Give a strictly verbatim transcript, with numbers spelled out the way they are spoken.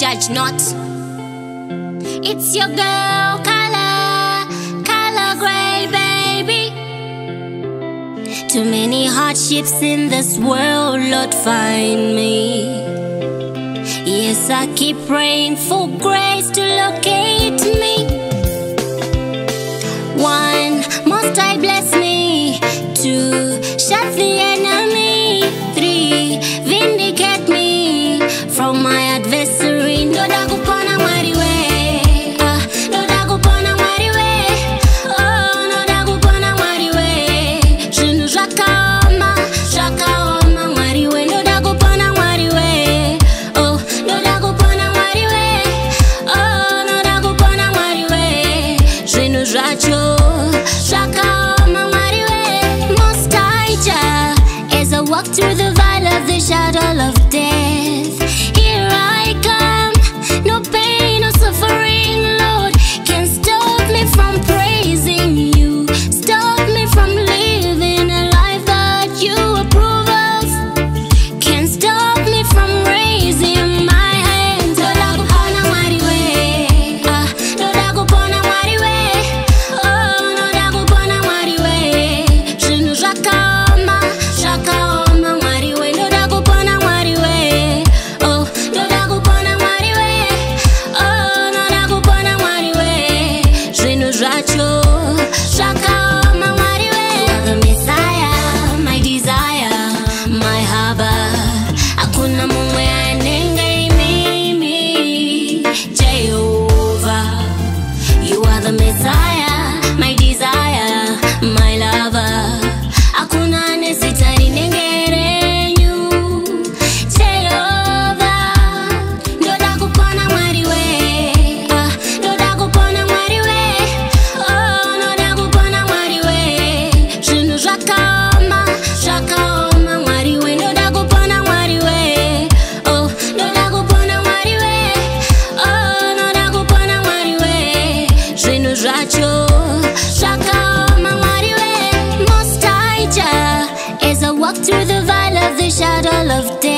judge not. It's your girl, Carla, Carla Gray, baby. Too many hardships in this world, Lord, find me. Yes, I keep praying for grace to locate me. One, Mutsai bless me. Two, shut the enemy. Three, vindicate me from my adversary. Ndoda Kupona mwariwe, ah, ndoda Kupona mwariwe, oh, ndoda Kupona mwariwe. Jinu jakama, jakama mwariwe, ndoda Kupona mwariwe, oh, ndoda Kupona mwariwe, oh, ndoda Kupona mwariwe. Jinu jacho, jakama mwariwe. Mutsai ja, as I walk through the valley of the shadow of death, here I come. No pain, no suffering, Lord, can stop me from praising you. Stop me from living a life that you approve of. Can stop me from raising my hands. Ndoda Kupona mwariwe, ah, ndoda Kupona mwariwe, oh, ndoda Kupona mwariwe. Jinu jakama, jakama mwariwe, ndoda Kupona mwariwe, oh, ndoda Kupona mwariwe, oh, ndoda Kupona mwariwe. Jinu jacho, jakama mwariwe. You are the Messiah, my desire, my harbor. Hakuna mumwe anenge mimi, Jehovah. You are the Messiah, my desire, my lover. Hakuna anesitari nengerenyu, Jehovah. Ndoda Kupona mwariwe, ah, ndoda Kupona mwariwe, oh, ndoda Kupona mwariwe. Jinu jakama, jakama mwariwe, ndoda Kupona mwariwe, oh, ndoda Kupona mwariwe, oh, ndoda Kupona mwariwe. Jinu jacho, jakama mwariwe. Mutsai ja, as I walk through the valley of the shadow of death.